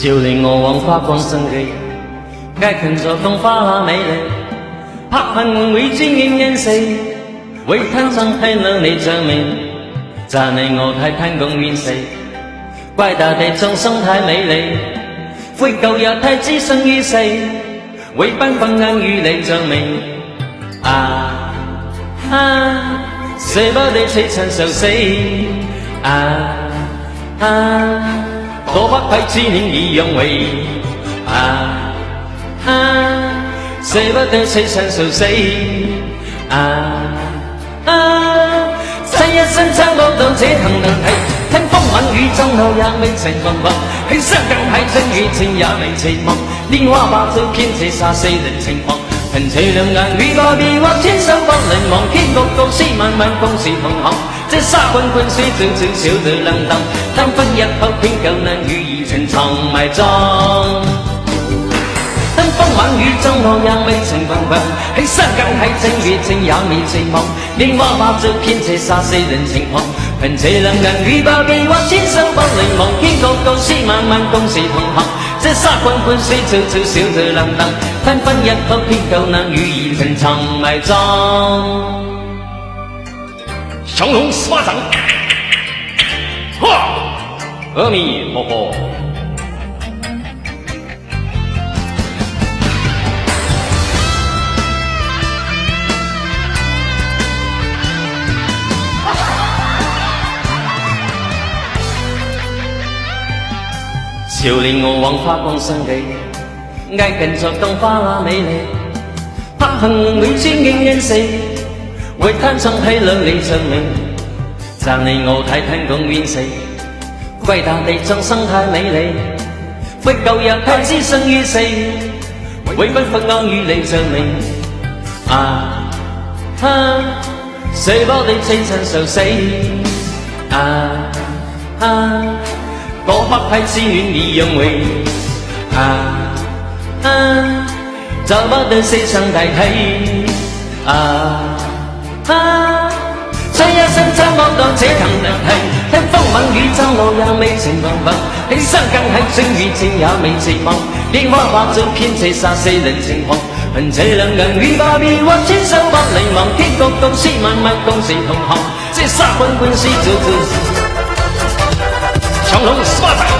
就令我往花光生氣，街近作風花那美麗，拍恨會轉眼眼死，為貪生太冷你證明，讚你我太貪功怨死，怪大地眾生太美麗，悔舊日太置身於世，為繽紛硬語你證明，捨不得凄慘受死，多不愧知念已讓位，捨不得凄慘受死，趁一生參悟到這騰能體，聽風吻雨中路也未曾彷徨，去相更太真與情也未期望，蓮花把酒偏這殺死人情況，憑這兩眼與個別或千手不能忘，天國高斯萬萬公事同行，這沙滾滾水靜靜小對冷淡，但分日後偏舊難與怡情藏埋葬。登風猛雨中我也未曾彷徨，去相更太真與情也未期望，蓮花把酒偏這殺死人情況，憑這兩眼與個別或千手不能忘，天國高斯萬萬公事同行，這沙滾滾水靜靜小對冷淡，但分日後偏舊難與怡情藏埋葬。降龍十八掌，阿弥陀佛。潮令我往花光生氣，挨近作東花那美麗，拍恨會轉眼眼死，為貪生太兩你證明，讚你我太貪功怨死，怪大地眾生太美麗，為舊日太置身於世，為繽紛硬語你證明，捨不得凄慘受死，多不愧知念已讓位，找不得死生代替，這一生參悟到這騰能體，聽風吻雨中路也未曾彷徨，去相更係正與情也未期望，蓮花把酒偏這殺死人情況，憑這兩眼與把別或千手不能忘，天國高斯萬萬公事同行，這沙滾滾是做降龍十八掌。